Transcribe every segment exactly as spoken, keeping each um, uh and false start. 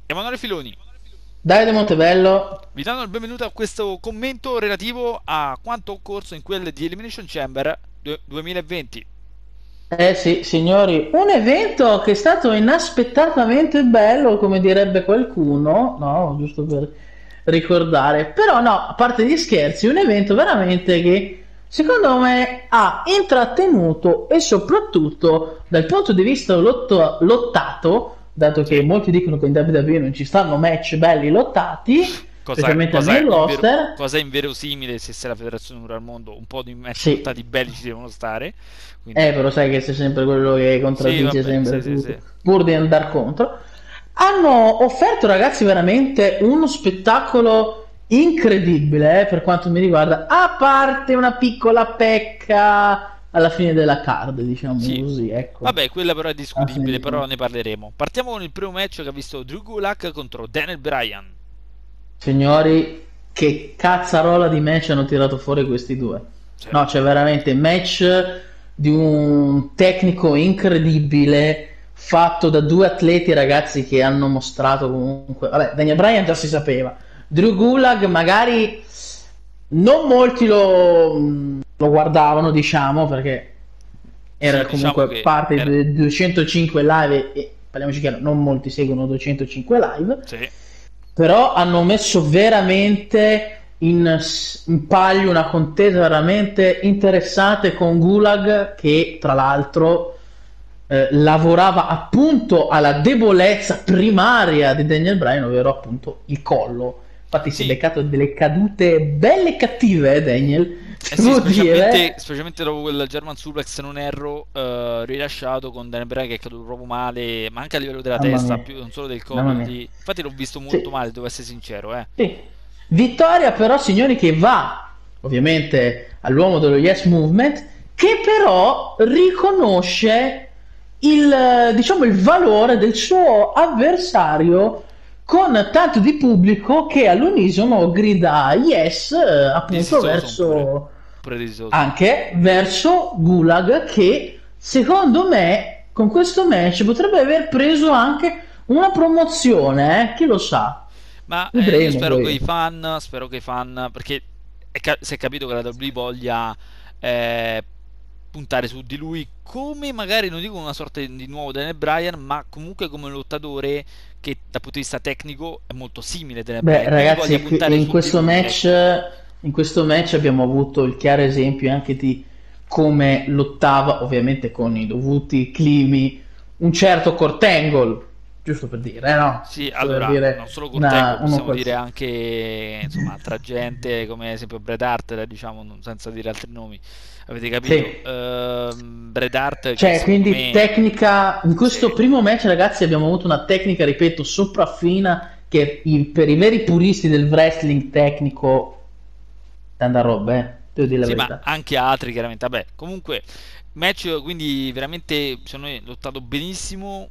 Emanuele Filoni, Davide Montebello. vi danno il benvenuto a questo commento relativo a quanto occorso in quel di Elimination Chamber du- duemilaventi. Eh sì, signori, un evento che è stato inaspettatamente bello, come direbbe qualcuno, no? Giusto per ricordare. Però no, a parte gli scherzi, un evento veramente che secondo me ha intrattenuto e soprattutto dal punto di vista lotto- lottato, dato che Sì. molti dicono che in W W E non ci stanno match belli lottati, Cosa, specialmente al cosa, main invero- roster. cosa inverosimile se sei la federazione numero al mondo, un po' di match Sì. lottati belli ci devono stare. Eh, Quindi, però sai che sei sempre quello che sì, contraddice vabbè, sì, sempre sì, tutto, sì. pur di andare contro. Hanno offerto, ragazzi, veramente uno spettacolo incredibile, eh, per quanto mi riguarda, a parte una piccola pecca alla fine della card, diciamo Sì. così, ecco. Vabbè, quella però è Alla fine discutibile, di però conti. ne parleremo. Partiamo con il primo match che ha visto Drew Gulak contro Daniel Bryan. Signori, che cazzarola di match hanno tirato fuori questi due. Sì. No, c'è veramente match di un tecnico incredibile fatto da due atleti ragazzi che hanno mostrato comunque. Vabbè, Daniel Bryan già si sapeva. Drew Gulag magari non molti lo, lo guardavano, diciamo, perché Sì, era diciamo comunque che parte era... dei duecentocinque live e parliamoci chiaro, non molti seguono duecentocinque live, Sì. però hanno messo veramente in, in palio una contesa veramente interessante con Gulag che tra l'altro eh, lavorava appunto alla debolezza primaria di Daniel Bryan, ovvero appunto il collo. Infatti si è Sì, beccato delle cadute belle e cattive, eh, Daniel, eh sì, devo specialmente, dire. specialmente dopo quel German Suplex, se non erro, eh, rilasciato con Daniel Bryan che è caduto proprio male, ma anche a livello della Mamma testa, mia, più, non solo del mamma collo. mia. Di... Infatti l'ho visto molto Sì, male, devo essere sincero, eh. sì. Vittoria però, signori, che va ovviamente all'uomo dello Yes Movement, che però riconosce il, eh, diciamo, il valore del suo avversario con tanto di pubblico che all'unisono grida yes, eh, Di appunto Soson pure, verso pure di Soson. anche verso Gulag che secondo me con questo match potrebbe aver preso anche una promozione, eh? Chi lo sa? Ma eh, io Vedremo spero che poi. i fan, spero che i fan, perché è ca- si è capito che la W W E voglia eh, puntare su di lui come magari, non dico una sorta di nuovo Daniel Bryan, ma comunque come un lottatore che dal punto di vista tecnico è molto simile a Daniel Beh, Bryan, quindi voglia ragazzi, qui- puntare in su di questo lui, match, ecco. in questo match abbiamo avuto il chiaro esempio anche di come lottava, ovviamente con i dovuti climi, un certo Kurt Angle, giusto per dire, eh, no? Sì, Giusto per allora, non dire solo una, Cortengo, uno possiamo dire qualsiasi. anche, insomma, altra gente, come ad esempio Bret Hart, diciamo, non- senza dire altri nomi, avete capito? Sì. Ehm, Bret Hart che Cioè, secondo quindi me, tecnica, in questo sì, primo match, ragazzi, abbiamo avuto una tecnica, ripeto, sopraffina che i- per i veri puristi del wrestling tecnico, tanta roba, eh, devo dire la sì, ma verità. anche altri chiaramente, vabbè, comunque, match quindi veramente, secondo me, lottato benissimo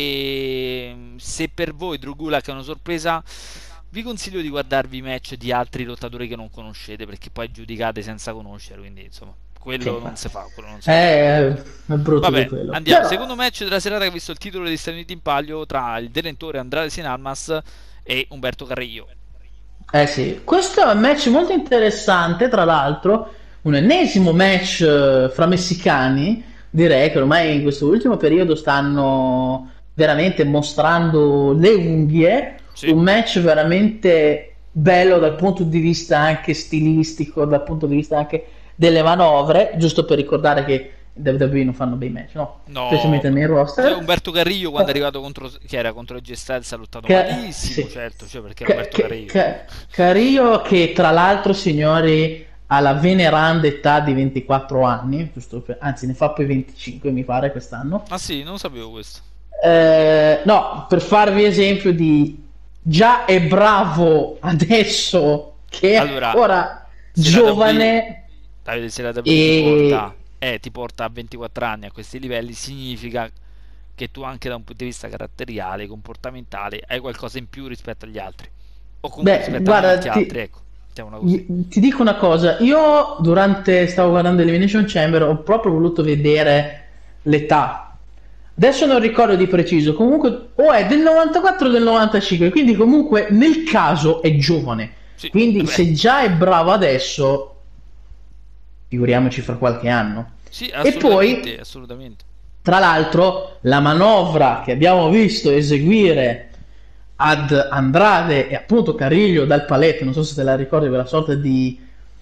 e se per voi Drew Gulak è una sorpresa, vi consiglio di guardarvi i match di altri lottatori che non conoscete perché poi giudicate senza conoscere, quindi insomma, Sì, quello non si infatti. fa, quello non si fa. Eh, è brutto per Vabbè, quello. andiamo. Però, Secondo match della serata che ha visto il titolo degli Stati Uniti in palio tra il detentore Andrade Cien Almas e Umberto Carrillo. eh sì, questo è un match molto interessante, tra l'altro, un ennesimo match eh, fra messicani, direi che ormai in questo ultimo periodo stanno veramente mostrando le unghie, Sì, un match veramente bello dal punto di vista anche stilistico, dal punto di vista anche delle manovre, giusto per ricordare che in W W E non fanno bei match, no? no. Specialmente nel main Cioè, roster. Umberto Carrillo quando è Eh, arrivato contro, che era contro G Styles ha lottato Ca- malissimo, sì. certo, cioè perché era Ca- Umberto ca- Carrillo. ca- Cario che tra l'altro, signori, ha la veneranda età di ventiquattro anni, giusto per- anzi ne fa poi venticinque mi pare quest'anno. Ah sì, non sapevo questo. Eh, no, per farvi esempio di già è bravo adesso che è Allora, ancora se la W W E, giovane Davide, se la W W E ti porta, e eh, ti porta a ventiquattro anni a questi livelli, significa che tu anche da un punto di vista caratteriale, comportamentale, hai qualcosa in più rispetto agli altri. O comunque beh, rispetto a molti guarda, altri, ti, ecco, mettiamola così. ti dico una cosa, io durante stavo guardando Elimination Chamber ho proprio voluto vedere l'età. Adesso non ricordo di preciso, comunque o è del novantaquattro o del novantacinque, quindi comunque nel caso è giovane. Sì, Quindi vabbè. se già è bravo adesso, figuriamoci fra qualche anno. Sì, E poi, assolutamente, assolutamente. tra l'altro, la manovra che abbiamo visto eseguire ad Andrade e appunto Cariglio dal paletto, non so se te la ricordi, quella sorta di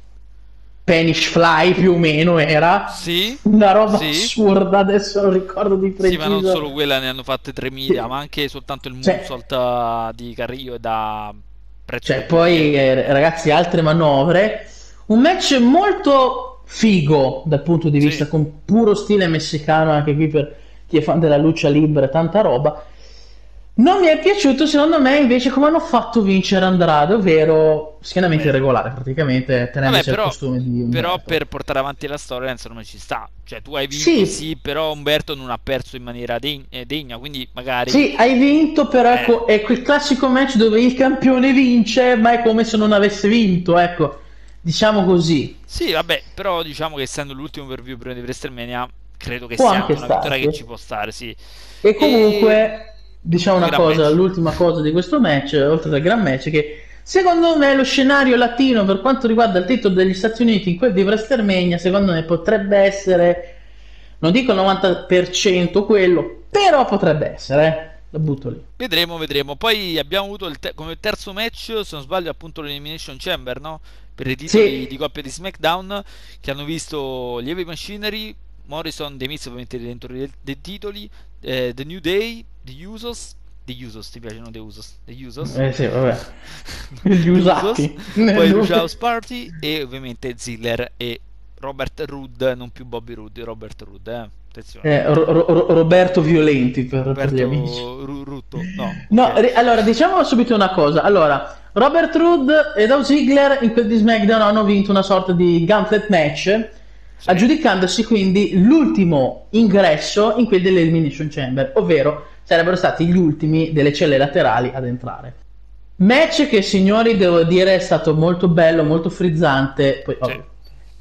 Spanish Fly più o meno era Sì, una roba sì. assurda, adesso non ricordo di Sì, ma non solo preciso. quella, ne hanno fatte tremila, ma anche soltanto il Cioè, moonsault eh, di Carrillo è da prezzo cioè, per poi biglietto. eh, ragazzi, altre manovre. Un match molto figo dal punto di Sì. vista con puro stile messicano, anche qui per chi è fan della lucha libera, tanta roba. Non mi è piaciuto, secondo me, invece, come hanno fatto vincere Andrade, ovvero schienamento Vabbè, irregolare, praticamente vabbè, tenendosi al però, costume di però Umberto. per portare avanti la storia, secondo me ci sta. Cioè, tu hai vinto, Sì, sì, però Umberto non ha perso in maniera deg- eh, degna, quindi magari... sì, hai vinto, però Eh, ecco, è quel classico match dove il campione vince, ma è come se non avesse vinto, ecco, diciamo così. sì, vabbè, però diciamo che essendo l'ultimo per view prima di WrestleMania, credo che Può sia anche anche una vittoria che ci starci. può stare, sì. E E comunque, diciamo un una gran cosa, match. l'ultima cosa di questo match, oltre al gran match, che secondo me lo scenario latino per quanto riguarda il titolo degli Stati Uniti in quel di WrestleMania, secondo me potrebbe essere, non dico il novanta per cento quello, però potrebbe essere, eh. Lo butto lì. Vedremo, vedremo. Poi abbiamo avuto il te- come terzo match, se non sbaglio, appunto l'Elimination Chamber, no? Per i titoli di Sì, coppia di SmackDown, che hanno visto gli Heavy Machinery, Morrison, The Miz, ovviamente detentori del- dei titoli, eh, The New Day, The Usos, The Usos, ti piacciono The Usos? The Usos? eh sì, vabbè, gli The Usos, usati. poi Nel- Rush House Party e ovviamente Ziggler e Robert Roode, non più Bobby Roode, Robert Roode, eh? Attenzione. eh, Ro- Ro- Roberto Violenti per, per gli amici. Roberto Ru- Rutto, no, No, ok. ri- allora diciamo subito una cosa. Allora, Robert Roode e Dolph Ziggler in quel di SmackDown hanno vinto una sorta di gauntlet match, Sì. aggiudicandosi quindi l'ultimo ingresso in quel dell'Elimination Chamber, ovvero sarebbero stati gli ultimi delle celle laterali ad entrare. Match che, signori, devo dire è stato molto bello, molto frizzante. Poi, Sì. ovvio,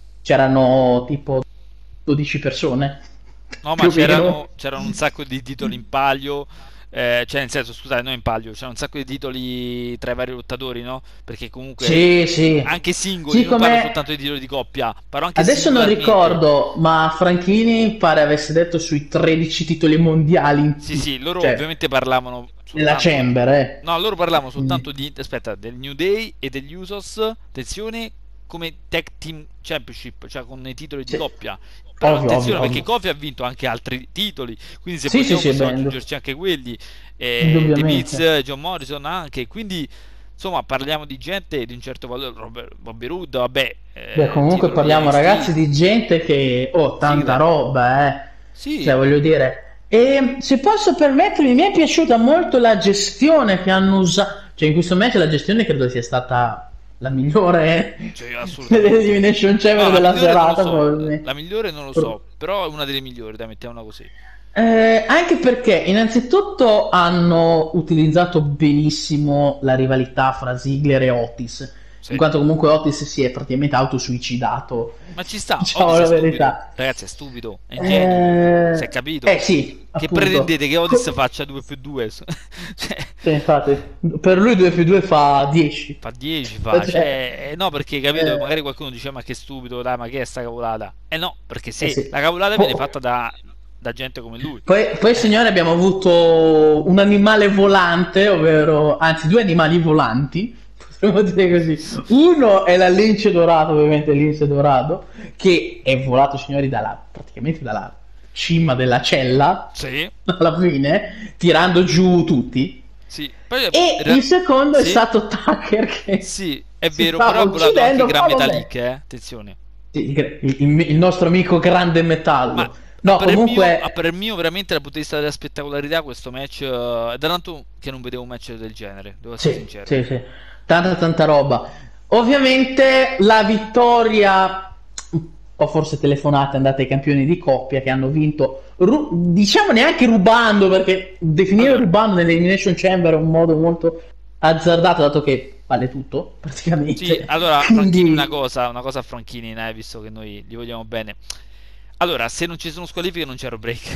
c'erano tipo dodici persone, No, ma più o meno. c'erano, c'erano un sacco di titoli in palio, eh, cioè nel senso, scusate, non in palio, c'erano un sacco di titoli tra i vari lottatori, no? Perché comunque Sì, sì. anche singoli, Sì, non parlo come soltanto di titoli di coppia, parlo anche adesso non singolarmente. ricordo, ma Franchini pare avesse detto sui tredici titoli mondiali in Sì, tutto, sì, loro cioè ovviamente parlavano nella soltanto... Chamber, eh. No, loro parlavano Quindi, soltanto di... Aspetta, del New Day e degli Usos, attenzione, come Tag Team Championship, cioè con i titoli di sì, coppia. Però ovvio, attenzione ovvio, perché ovvio. Kofi ha vinto anche altri titoli, quindi se Sì, sì, vogliamo sì, possiamo beh, aggiungerci anche quelli. Eh, The Miz, indubbiamente. John Morrison anche, quindi insomma parliamo di gente di un certo valore. Robert, Bobby Roode, vabbè, Beh, eh, comunque titolo di parliamo, N X T, ragazzi, di gente che, oh, tanta Ziggler. roba, eh. Cioè, Sì, voglio dire. E se posso permettermi, mi è piaciuta molto la gestione che hanno usato. Cioè, in questo match la gestione credo sia stata la migliore eh, cioè, assolutamente. dell'Elimination No, Chamber la della migliore non lo serata, so, la probabilmente. migliore non lo so, però è una delle migliori, dai, mettiamola così. Eh, anche perché innanzitutto hanno utilizzato benissimo la rivalità fra Ziggler e Otis, in Sì. quanto comunque Otis si è praticamente autosuicidato, Ma ci sta, diciamo Otis è la stupido, verità. ragazzi è stupido, è ingenuo, si è Eh, capito? eh sì, Che appunto. pretendete che Otis Co- faccia due più due? Cioè, sì, infatti, per lui due più due fa dieci. fa dieci, fa, Cioè, cioè, eh, no perché capito, eh, magari qualcuno dice ma che stupido, dai, ma che è sta cavolata? Eh no, perché eh se sì. la cavolata viene Po- fatta da, da gente come lui, Poi, poi, eh, signore, abbiamo avuto un animale volante, ovvero, anzi, due animali volanti, potremmo dire così. Uno è la lince dorata, ovviamente il lince dorato, che è volato, signori, dalla, praticamente dalla cima della cella, sì, alla fine, tirando giù tutti. sì, poi, E eh, il secondo è sì, stato Tucker che sì, è si vero, stava però ha volato anche uccidendo, Gran ma vabbè. Metalik, eh, attenzione. Sì, il, il- il nostro amico grande Ma metallo. a No, parer mio, a comunque, parer mio, veramente dal punto di vista della spettacolarità, questo match eh, è da tanto che non vedevo un match del genere, devo essere sì, sincero. sì, sì, tanta tanta roba. Ovviamente la vittoria, un po' forse telefonata, è andata ai campioni di coppia che hanno vinto, ru- diciamo neanche rubando, perché definire Allora, rubando nell'Elimination Chamber è un modo molto azzardato, dato che vale tutto, sì, praticamente. allora Franchini una Quindi, cosa, una cosa a Franchini, eh, visto che noi gli vogliamo bene. Allora, se non ci sono squalifiche non c'è break.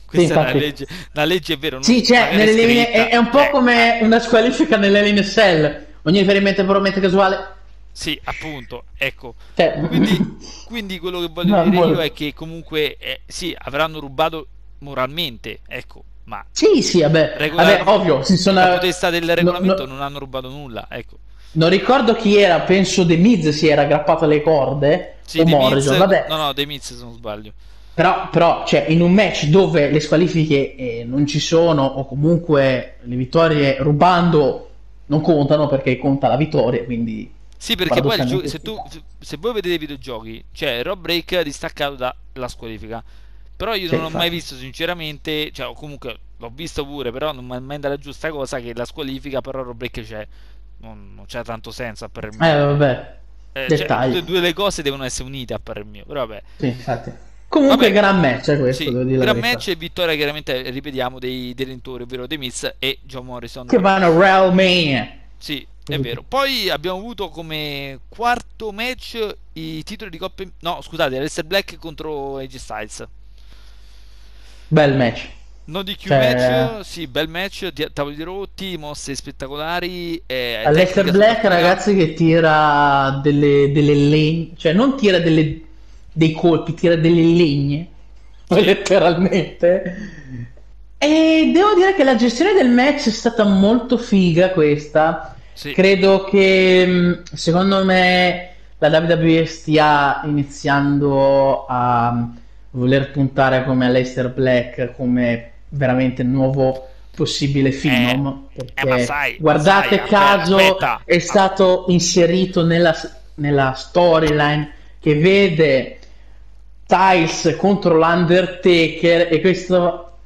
Sì, Questa è una infatti. legge, una legge è vero, non, Sì, c'è, magari è nelle linee, è, scritta. è un po' Eh, come una squalifica nelle linee Cell. Ogni riferimento è puramente casuale. sì, appunto, ecco. Cioè, Quindi, quindi quello che voglio no, dire io molto. è che comunque eh, sì, avranno rubato moralmente, ecco, ma Sì, sì, vabbè, regola- vabbè, ovvio, si sono... dal punto di vista del no- regolamento no- non hanno rubato nulla, ecco. non ricordo chi era, penso The Miz si era aggrappato alle corde, Sì, o The Miz, Morrison, vabbè. no, no, The Miz se non sbaglio. Però, però, cioè, in un match dove le squalifiche eh, non ci sono, o comunque le vittorie rubando non contano perché conta la vittoria, quindi Sì, perché poi il gio- paradossalmente se sì. tu se voi vedete i videogiochi, c'è Rob Break distaccato dalla squalifica. Però io Sì, non ho mai infatti. visto sinceramente, cioè o comunque l'ho visto pure, però non mi è mai data la giusta cosa che la squalifica, però Rob Break c'è. Non, non c'è tanto senso a parer Eh, mio. vabbè, Eh, cioè, tutte dettagli. e due le cose devono essere unite a parer mio, però vabbè. Sì, infatti. Comunque, Vabbè, gran match è questo, sì, devo dire la gran verità. match e vittoria chiaramente, ripetiamo, dei detentori, ovvero The Miz e John Morrison. Che vanno a WrestleMania. Sì, è vero. Poi abbiamo avuto come quarto match i titoli di coppia. No, scusate, Aleister Black contro A J Styles. Bel match. No D Q Cioè, match, sì, bel match, di- tavoli rotti, mosse spettacolari, eh, Aleister tecnica Black, soprattutto. ragazzi, che tira delle, delle legne, cioè non tira delle, dei colpi, tira delle legne, Sì, letteralmente. E devo dire che la gestione del match è stata molto figa questa. sì, Credo che mh, secondo me la W W E stia iniziando a voler puntare come Aleister Black come veramente nuovo possibile eh, Phenom, eh, ma perché sai, ma sai, guardate aspe- caso aspetta, è as- stato inserito nella, nella storyline che vede Styles contro l'Undertaker e questo,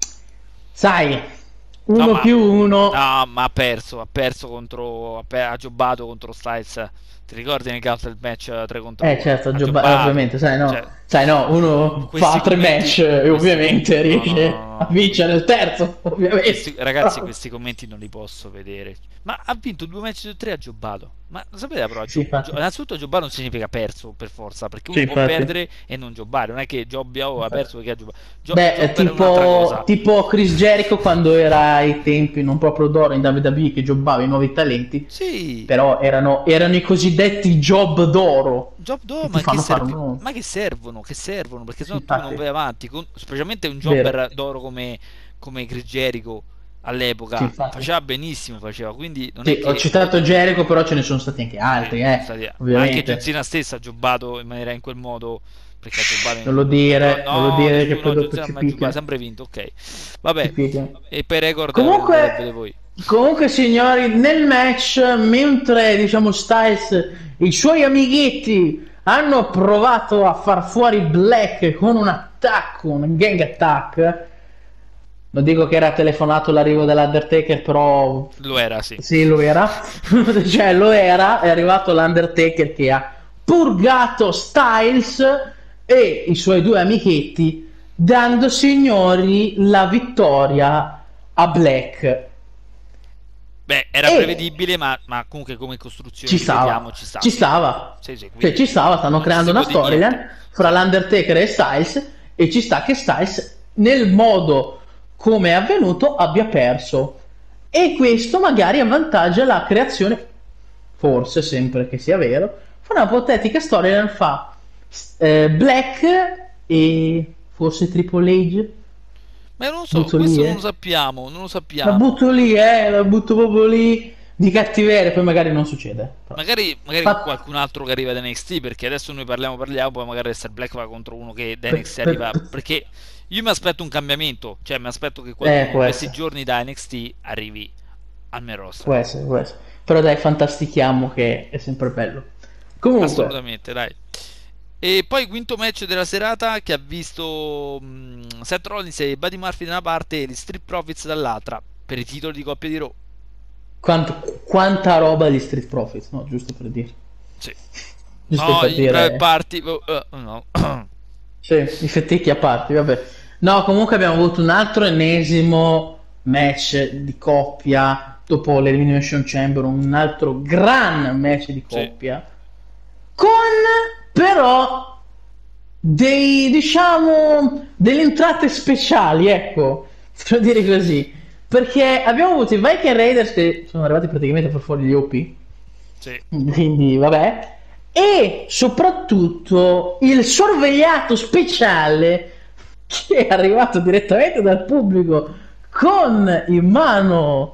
sai, no, uno ma, più uno. no, ma ha perso, ha perso contro, ha, per- ha giobbato contro Styles. Ti ricordi nel caso del match tre contro Eh uno? certo, Ha Gio- eh, giobbato, ovviamente, sai no, cioè, sai no, uno questi fa tre commenti, match e questi, ovviamente no, no, no, riesce no, a no, que- vincere il terzo, questi, ovviamente. ragazzi, Però- questi commenti non li posso vedere. Ma ha vinto due match su tre, ha giobbato. Ma lo sapete però, Sì, gio- gio- infatti. innanzitutto giobare non significa perso per forza, perché Sì, uno può infatti. perdere e non giobare, non è che jobbia o ha Infatti. perso perché ha giobato. Gio- Beh, è jobbare è un'altra tipo, cosa. tipo Chris Jericho quando era ai tempi non proprio d'oro in W W E che jobbava i nuovi talenti, Sì, però erano, erano i cosiddetti job d'oro job do, che ti ma che fanno fare un serve? nome. Ma che servono? Che servono? Perché Sì, sennò tu non infatti, vai avanti, con- specialmente un vero. jobber d'oro come, come Chris Jericho Sì, all'epoca infatti. faceva benissimo, faceva, quindi non è Sì, ho che citato Jericho, però ce ne sono stati anche sì, altri, sono eh, stati... Ma anche John ovviamente. Cena stesso ha giocato in maniera in quel modo perché ha giocato Non lo in... No, dire, non lo no, dire dici che tu poi no, John dopo Cena ci non ha mai giocato, ha picchia. sempre vinto, ok. Ci Vabbè, picchia. e per record vedete Comunque, voi. comunque, signori, nel match, mentre diciamo Styles e i suoi amichetti hanno provato a far fuori Black con un attacco, un gang attack. Non dico che era telefonato l'arrivo dell'Undertaker, però Lo era, sì. sì, lo era. Cioè, lo era. È arrivato l'Undertaker che ha purgato Styles e i suoi due amichetti, dando signori la vittoria a Black. Beh, era E prevedibile, ma, ma comunque come costruzione, ci ripetiamo, stava, ci sta, ci sì. stava, Sì, sì, cioè ci quindi stava, stanno non ci creando si una può dire niente. storyline fra Sì. l'Undertaker e Styles e ci sta che Styles nel modo come è avvenuto abbia perso e questo magari avvantaggia la creazione, forse sempre che sia vero, fa una ipotetica storyline fa eh, Black e forse Triple H, Ma io non lo so, butto questo lì non lo eh, sappiamo, non lo la sappiamo. butto lì eh, la butto proprio lì di cattiveria, poi magari non succede. Però. Magari, magari con Fa- qualcun altro che arriva da N X T, perché adesso noi parliamo, parliamo, poi magari Lester Black va contro uno che da Pe- N X T pe- arriva. pe- Perché io mi aspetto un cambiamento, cioè mi aspetto che Eh, qualcuno in può questi essere, giorni da N X T arrivi al main roster. può essere, può essere. Però dai, fantastichiamo che è sempre bello. Comunque, Assolutamente, dai. E poi quinto match della serata che ha visto mh, Seth Rollins e Buddy Murphy da una parte e gli Street Profits dall'altra per i titoli di coppia di Raw. quant- quanta roba di Street Profits, no? Giusto per dire. Sì. Giusto No, per i private dire. party. Oh, oh, no. Sì, i fettecchi a parte, vabbè. No, comunque abbiamo avuto un altro ennesimo match di coppia dopo l'Elimination Chamber, un altro gran match di Sì. coppia con però dei, diciamo, delle entrate speciali, ecco, per dire così. Perché abbiamo avuto i Viking Raiders che sono arrivati praticamente per fuori gli O P, Sì. quindi vabbè, e soprattutto il sorvegliato speciale che è arrivato direttamente dal pubblico con in mano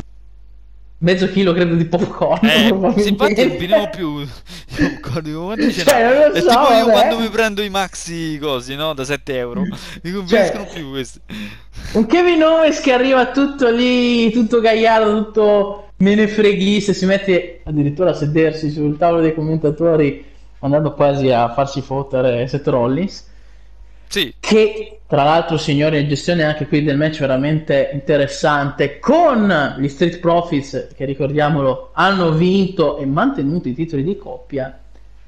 mezzo chilo credo di popcorn Eh, sì, infatti non finiamo probabilmente. più. Io mi ricordo, come quanto ce n'ha? Cioè non lo È so, tipo io quando vabbè. mi prendo i maxi cosi, no? Da sette euro. Mi conviene Cioè, più questi. un Kevin Owens che arriva tutto lì, tutto gagliardo, tutto menefreghista, si mette addirittura a sedersi sul tavolo dei commentatori, andando quasi a farsi fottere Seth Rollins, Sì, che tra l'altro signori in gestione anche qui del match veramente interessante, con gli Street Profits che ricordiamolo hanno vinto e mantenuto i titoli di coppia,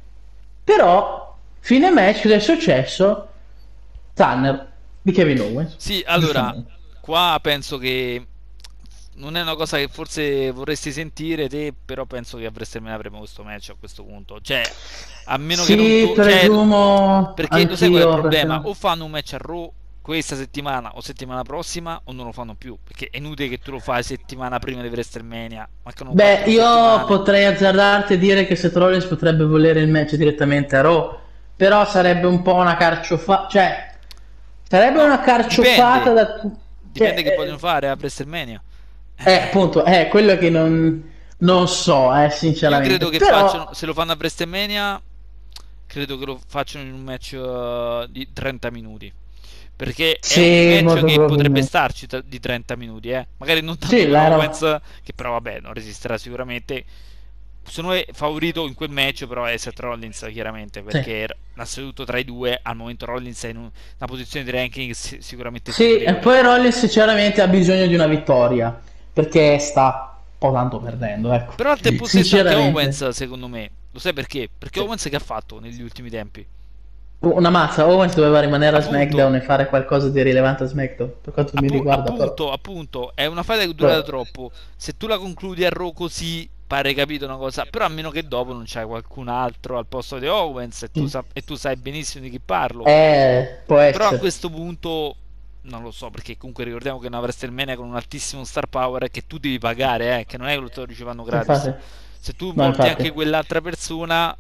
però fine match cosa è successo? Tanner di Kevin Owens, sì, allora, giustamente. qua penso che non è una cosa che forse vorresti sentire te, però penso che a WrestleMania avremo questo match a questo punto. Cioè, a meno che non Sì, tu... Cioè, presumo perché lo sai qual è il anch'io, perché problema? no. O fanno un match a Raw questa settimana o settimana prossima, o non lo fanno più. Perché è inutile che tu lo fai settimana prima di WrestleMania. Mancano Beh, quattro io settimane. potrei azzardarti e dire che Seth Rollins potrebbe volere il match direttamente a Raw, però sarebbe un po' una carciofata, cioè, sarebbe No, una carciofata dipende. da... tu- Dipende Cioè, che vogliono eh, fare a WrestleMania. eh, Eh, appunto, è quello che non, non so, eh, io sinceramente, credo che facciano, però... se lo fanno a WrestleMania, credo che lo facciano in un match eh, di trenta minuti. Perché è un Sì, match molto che potrebbe probabilmente. starci tra- di trenta minuti, eh. Magari non tanto Sì, per l'ero... Owens, che però vabbè, non resisterà sicuramente. Secondo me favorito in quel match però è Seth Rollins chiaramente, Sì. perché era- assoluto tra i due, al momento Rollins è in un- una posizione di ranking si- sicuramente Sì, e superiore. poi Rollins sinceramente ha bisogno di una vittoria, perché sta un po' tanto perdendo, ecco, Però al tempo stesso anche sinceramente. Owens, secondo me, lo sai perché? Perché Sì. Owens che ha fatto negli ultimi tempi? Una mazza, Owens doveva rimanere a Appunto, SmackDown e fare qualcosa di rilevante a SmackDown, per quanto mi Appu- riguarda, però. appunto, appunto, è una faida che dura però- troppo. Se tu la concludi a Raw così, pare capito una cosa. Però a meno che dopo non c'hai qualcun altro al posto di Owens e tu, Mm. sa- e tu sai benissimo di chi parlo. Eh, può Però a essere. questo punto non lo so, perché comunque ricordiamo che è una WrestleMania con un altissimo star power che tu devi pagare, eh, che non è che lo sto ricevendo gratis. Infatti, Se tu no, porti infatti, anche quell'altra persona,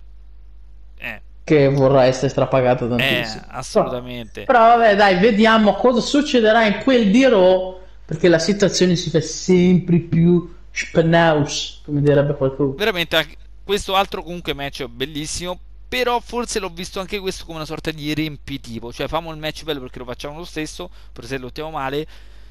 eh, che vorrà essere strapagato eh, tantissimo. Però, assolutamente. però vabbè, dai, vediamo cosa succederà in quel di Raw, perché la situazione si fa sempre più spinaus, come direbbe qualcuno. Veramente anche- questo altro comunque match bellissimo, però forse l'ho visto anche questo come una sorta di riempitivo, cioè famo il match bello perché lo facciamo lo stesso, per se lottiamo male,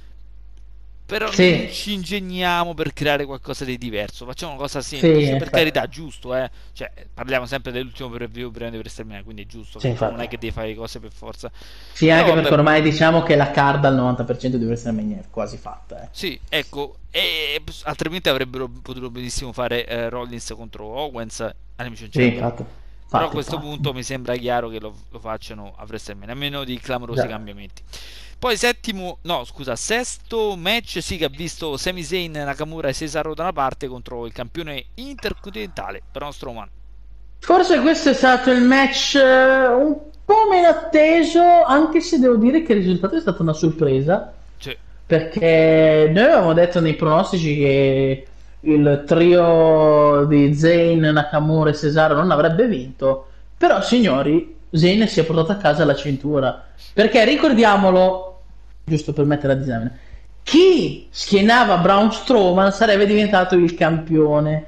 però non Sì, ci ingegniamo per creare qualcosa di diverso, facciamo una cosa sì, semplice, per infatti. carità, giusto, eh? Cioè, parliamo sempre dell'ultimo preview prima di WrestleMania, quindi è giusto Sì, che non infatti. è che devi fare le cose per forza. Sì, Però anche perché vabbè, ormai diciamo che la card al novanta per cento di WrestleMania è quasi fatta, eh. sì, ecco, e altrimenti avrebbero potuto benissimo fare eh, Rollins contro Owens all'Elimination Sì, Chamber. infatti. Però a Infatti, questo infatti. punto mi sembra chiaro che lo, lo facciano a WrestleMania, a meno di clamorosi Già. cambiamenti. Poi settimo, no scusa, sesto match sì che ha visto Sami Zayn, Nakamura e Cesaro da una parte contro il campione intercontinentale Braun Strowman. Forse questo è stato il match eh, un po' meno atteso, anche se devo dire che il risultato è stata una sorpresa, Cioè, perché noi avevamo detto nei pronostici che il trio di Zayn, Nakamura e Cesaro non avrebbe vinto, però signori, Zayn si è portato a casa la cintura, perché ricordiamolo, giusto per mettere la disamina, chi schienava Braun Strowman sarebbe diventato il campione,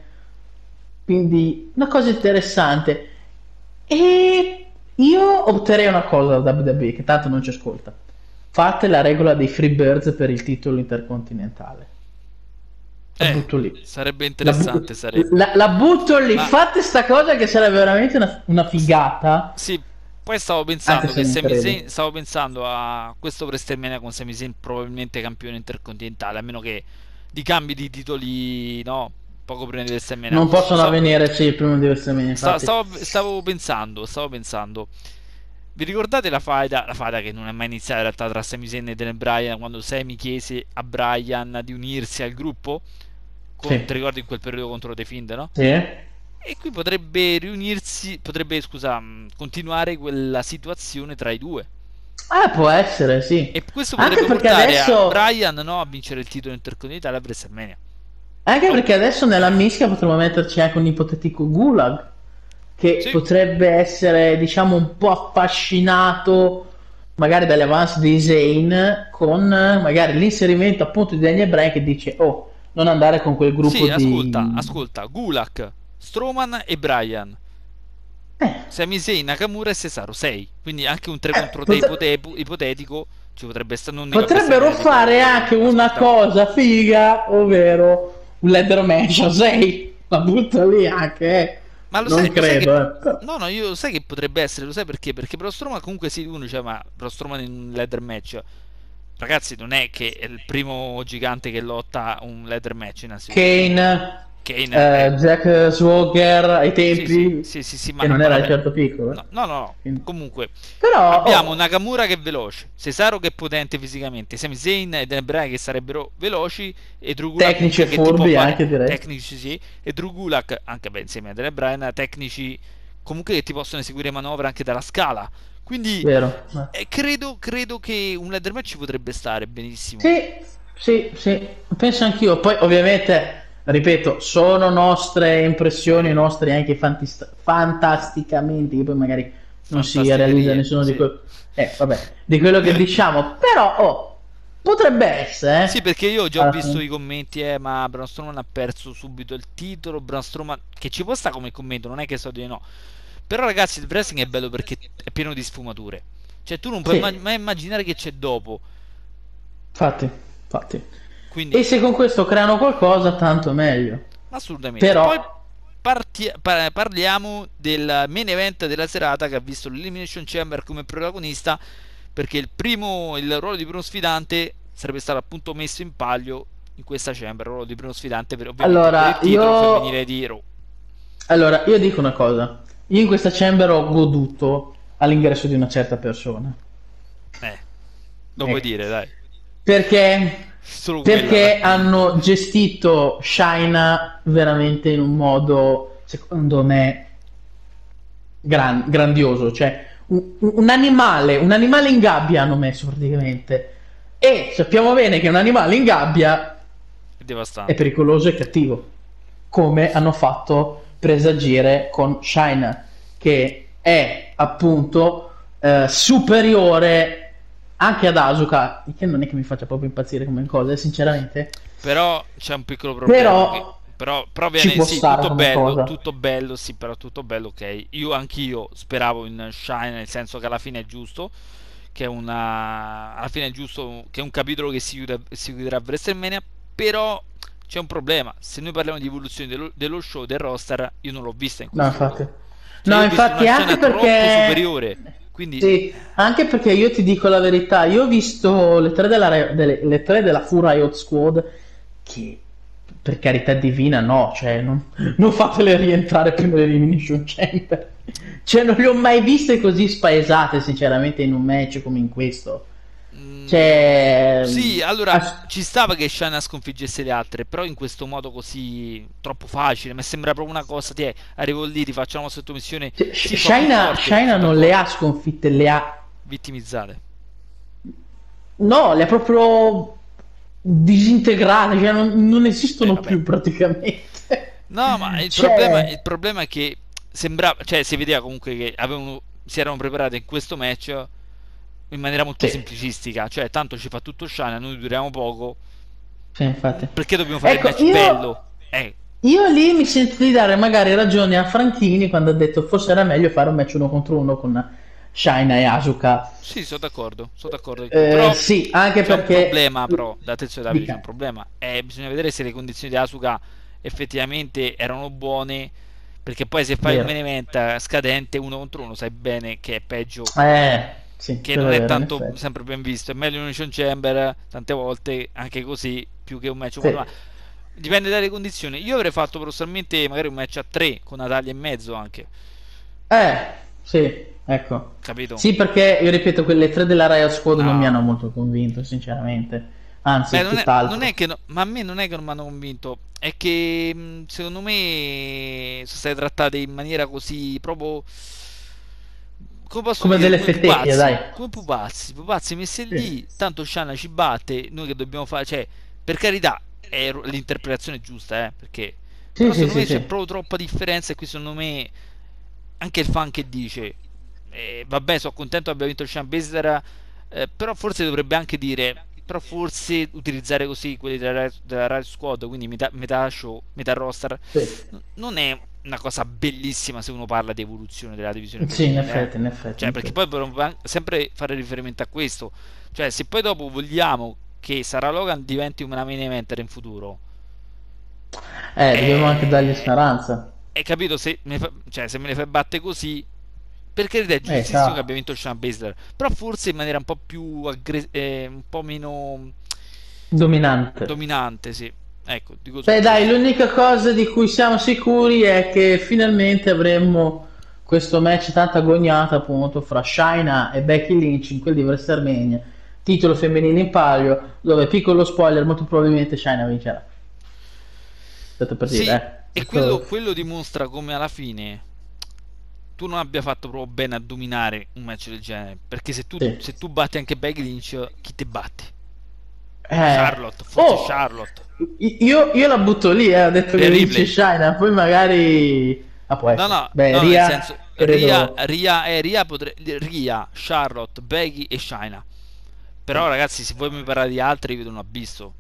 quindi una cosa interessante. E io opterei una cosa da W W E, che tanto non ci ascolta. Fate la regola dei Freebirds per il titolo intercontinentale. La eh, butto lì. sarebbe La, bu- interessante, sarebbe. la- la butto lì. Ma Fate sta cosa che sarebbe veramente una, una s- figata. sì, poi stavo Anche pensando se che non Sami credo. Zayn, stavo pensando a questo WrestleMania con Sami Zayn probabilmente campione intercontinentale, a meno che di cambi di titoli, no, poco prima di WrestleMania. Non possono Sto- avvenire, sì, prima di WrestleMania, Sta- infatti. stavo, stavo pensando, stavo pensando. Vi ricordate la faida, la faida che non è mai iniziata in realtà tra Sami Zayn e Daniel Bryan quando Sami chiese a Bryan di unirsi al gruppo? Con- ti Sì. ricordi in quel periodo contro The Fiend, no? Sì. E qui potrebbe riunirsi, potrebbe, scusa, mh, continuare quella situazione tra i due. Ah, può essere, sì. E questo Anche potrebbe perché portare a adesso, Bryan, no, a vincere il titolo intercontinentale a WrestleMania. anche Oh, perché adesso nella mischia potremmo metterci anche un ipotetico Gulag, che sì, potrebbe essere, diciamo, un po' affascinato magari dalle avance di Zayn con eh, magari l'inserimento appunto di Daniel Bryan che dice, oh, non andare con quel gruppo sì, ascolta, di... ascolta, Gulak, Strowman e Bryan. Eh, Sami Zayn, Nakamura e Cesaro, sei. Quindi anche un tre eh, contro tre potre- ipote- ipotetico ci potrebbe essere, non dico a potrebbero WrestleMania, fare dico anche a una SmackDown. cosa figa, ovvero un ladder match a sei. La butto lì anche, eh. Ma lo Non sai, lo sai che... credo, eh. Però- No, no, io lo sai che potrebbe essere, lo sai perché? Perché Braun Strowman comunque sì, uno dice, ma Braun Strowman in un ladder match, ragazzi, non è che è il primo gigante che lotta un ladder match innanzitutto. Kane, Kane è... eh, Jack Swagger ai Sì, sì, tempi, sì, sì, sì, che ma non era di vabbè. certo piccolo. No, no, no, no. Quindi- Comunque, Però, abbiamo oh, Nakamura che è veloce, Cesaro che è potente fisicamente, Sami Zayn e Dan Bryan che sarebbero veloci e Drew Gulak tecnici e comunque che ti può furbi fare anche direi. tecnici, sì, e Drew Gulak anche beh, insieme a Dan Bryan tecnici comunque che ti possono eseguire manovre anche dalla scala. Quindi Vero. Eh. eh, credo, credo che un ladder match ci potrebbe stare benissimo. Sì, sì, sì, penso anch'io. Poi, ovviamente, ripeto, sono nostre impressioni, nostre anche fantist- fantasticamente, che poi magari non si realizza Fantasticherie, nessuno di sì. quello, eh, vabbè, di quello che diciamo. Però, oh, potrebbe essere, Sì, eh, perché io ho già alla visto fine. i commenti, eh, ma Braun Strowman ha perso subito il titolo, Braun Strowman, che ci può stare come commento, non è che so di no. Però ragazzi, il wrestling è bello perché è pieno di sfumature. Cioè tu non puoi Sì, imma- mai immaginare che c'è dopo. infatti, infatti. Quindi, E se con questo creano qualcosa, tanto meglio. assolutamente. Poi Però, parti- pa- parliamo del main event della serata che ha visto l'Elimination Chamber come protagonista, perché il primo, il ruolo di primo sfidante sarebbe stato appunto messo in palio in questa Chamber, il ruolo di primo sfidante per, ovviamente per il allora, titolo femminile io di Raw. Allora, io dico una cosa. Io in questa chamber ho goduto all'ingresso di una certa persona. Eh, lo puoi Ecco. dire, dai. Perché, Solo quella, dai. perché hanno gestito Shaina veramente in un modo, secondo me, gran- grandioso. Cioè, un, un animale, un animale in gabbia hanno messo praticamente. E sappiamo bene che un animale in gabbia È è devastante. pericoloso e cattivo, come hanno fatto presagire con Shina, che è appunto eh, superiore anche ad Asuka, che non è che mi faccia proprio impazzire come cosa, eh, sinceramente, Però c'è un piccolo problema. Che, però però, però ci viene, può sì, stare tutto come bello, cosa. tutto bello, sì, però tutto bello, ok. Io anch'io speravo in Shine, nel senso che alla fine è giusto, che è una... alla fine è giusto, che è un capitolo che si, chiude, si chiuderà a WrestleMania, però c'è un problema. Se noi parliamo di evoluzione dello, dello show, del roster, io non l'ho vista in No, questo infatti. modo. Cioè, No, io ho visto una infatti scena anche troppo perché... superiore, quindi... Sì, anche perché io ti dico la verità, io ho visto le tre della, Re- delle, le tre della Full Riot Squad che per carità divina no, cioè non, non fatele rientrare più nell'Elimination Chamber. Cioè non le ho mai viste così spaesate sinceramente in un match come in questo. Mm, Cioè... sì, allora ass- ci stava che Shana sconfiggesse le altre, però in questo modo così troppo facile. Mi sembra proprio una cosa, ti è, arrivo lì, ti faccio una sottomissione. cioè, Sì, sono più Shaina, forte, Shaina sono non le ha d'accordo. sconfitte, le ha... Vittimizzate. No, le ha proprio disintegrate, cioè non, non Eh, esistono vabbè. più praticamente. No, ma il problema, il Cioè, problema è che sembrava, cioè si vedeva comunque che avevano, si erano preparate in questo match in maniera molto sì, semplicistica. Cioè, tanto ci fa tutto Shana, noi duriamo poco. sì, infatti. Perché dobbiamo fare il Ecco, match io, bello? Eh, io lì mi sento di dare magari ragione a Franchini quando ha detto forse era meglio fare un match uno contro uno con Shaina e Asuka. sì, sono d'accordo, sono d'accordo con te. Eh, Però sì, anche c'è un perché... problema, però, da attenzione Davide, c'è un Dica. problema. Eh, bisogna vedere se le condizioni di Asuka effettivamente erano buone, perché poi se fai un Vero. main event scadente uno contro uno, sai bene che è peggio, Eh, sì, che quello non è è vero, in tanto effetti. sempre ben visto. È meglio un Nation Chamber, tante volte, anche così, più che un match Sì. uno. Ma dipende dalle condizioni. Io avrei fatto personalmente magari un match a tre, con Natalia e mezzo anche, Eh, sì, ecco. capito? Sì, perché io ripeto, quelle tre della Riot Squad non mi No. hanno molto convinto, sinceramente. anzi, Beh, non è, non è tutt'altro. che no- ma a me non è che non mi hanno convinto, è che mh, secondo me sono state trattate in maniera così proprio, come posso Come dire, delle come fetecchie, dai. pupazzi, come pupazzi, pupazzi messi Sì, lì, tanto Shanna ci batte, noi che dobbiamo fare, cioè, per carità, è ro- l'interpretazione giusta, eh, perché, sì, però sì, secondo sì, me c'è sì. proprio troppa differenza e qui secondo me anche il fan che dice, eh, vabbè, sono contento che abbia vinto il Sean Baszler, eh, però forse dovrebbe anche dire, però forse utilizzare così quelli della, della Riot Squad, quindi metà, metà show, metà roster, Sì, n- non è una cosa bellissima se uno parla di evoluzione della divisione sì, in femminile, eh. effetti, in effetti, in Cioè, perché effetti. poi dovremmo sempre fare riferimento a questo. Cioè, se poi dopo vogliamo che Sarah Logan diventi una main eventer in futuro, Eh, dobbiamo anche dargli eh, speranza. hai capito? Se me, fa- cioè, se me ne fai batte così, per carità è Eh, giustissimo che sa. abbia vinto il Shayna Baszler, però forse in maniera un po' più aggre- eh, un po' meno Dominante. dominante, sì. Ecco, dico su Beh, dai, questo. l'unica cosa di cui siamo sicuri è che finalmente avremo questo match tanto agognato, appunto, fra Shaina e Becky Lynch in quel di WrestleMania, titolo femminile in palio, dove, piccolo spoiler, molto probabilmente Shaina vincerà. Tanto per dire, Sì, eh. e quello, Questo... quello dimostra come alla fine tu non abbia fatto proprio bene a dominare un match del genere, perché se tu, Sì. se tu batti anche Becky Lynch, chi te batti? Eh. Charlotte, forse Oh! Charlotte. Io, io la butto lì, eh, ho detto Rhea che vince Ripley. Shaina, poi magari... Ah, può No, essere. no, Beh, no, nel Ria, senso, Ria, credo... Ria, eh, Ria, potre- Ria, Charlotte, Becky e Shaina. Però ragazzi, se voi mi parlate di altri, vedo un abisso.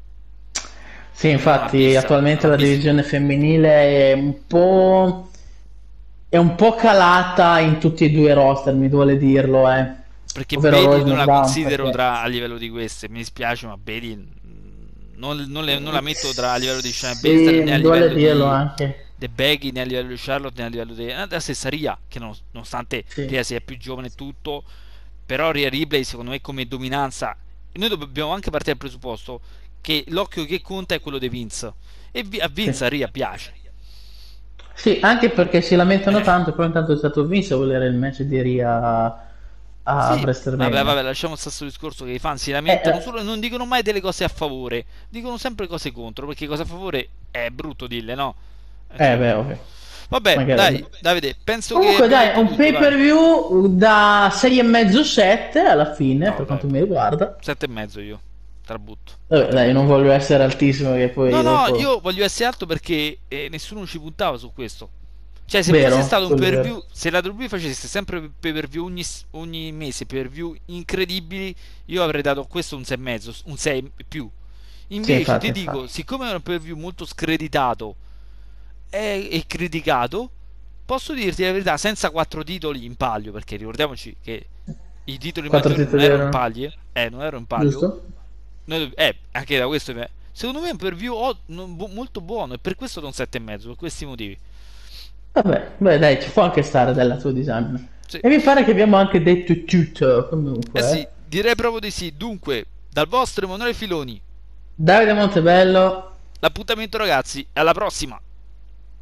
Sì, Vedo un infatti abisso, un attualmente la abisso. divisione femminile è un po', è un po' calata in tutti e due i roster, mi duole dirlo, eh. Perché Ovvero Raw e Bailey non la SmackDown, considero perché tra, a livello di queste. Mi dispiace, ma Bailey mm, non, non le- non la metto tra a livello di Shayna Baszler sì, né a mi duole livello dirlo di, anche. di Becky né a livello di Charlotte né a livello di eh, della stessa Ria, che non- nonostante Sì, Ria sia più giovane e tutto, però Ria Ripley secondo me come dominanza, noi dobbiamo anche partire dal presupposto che l'occhio che conta è quello di Vince e vi- a sì. Vince a Ria piace. Sì, anche perché si lamentano Eh, tanto, però intanto è stato Vince a volere il match di Ria a sì, vabbè, vabbè, WrestleMania. lasciamo stare questo discorso che i fan si Eh, lamentano eh, solo e non dicono mai delle cose a favore, dicono sempre cose contro, perché cose a favore è brutto dirle, no? Eh, eh, cioè, beh, ovvio. vabbè, Magari. dai, Davide, penso che Comunque, abbiamo dai, detto un tutto, pay per dai. view da sei e mezzo sette alla fine, No, per dai, quanto mi riguarda. sette e mezzo io, trabutto, Vabbè, sette e dai, non mezzo. voglio essere altissimo che No, poi no, dopo... io voglio essere alto perché eh, nessuno ci puntava su questo. Cioè, se fosse Vero, stato un quello pay è per vero. view, se la W W E facesse sempre pay per view ogni, ogni mese, pay per view incredibili, io avrei dato a questo un sei e mezzo, un sei più. Sì, Invece infatti, ti dico, infatti. siccome è un pay per view molto screditato e, e criticato, posso dirti la verità, senza quattro titoli in palio, perché ricordiamoci che i titoli Quattro maggiori non titoli erano in erano, palio, eh, non erano in palio. giusto? Noi, eh, anche da questo, secondo me è un pay per view o- non- bu- molto buono e per questo do un sette e mezzo, per questi motivi. Vabbè, beh, dai, ci può anche stare della tua design. Sì. E mi pare che abbiamo anche detto tutto, Eh comunque. sì, Eh. direi proprio di sì. Dunque, dal vostro Emanuele Filoni, Davide Montebello. l'appuntamento ragazzi, alla prossima!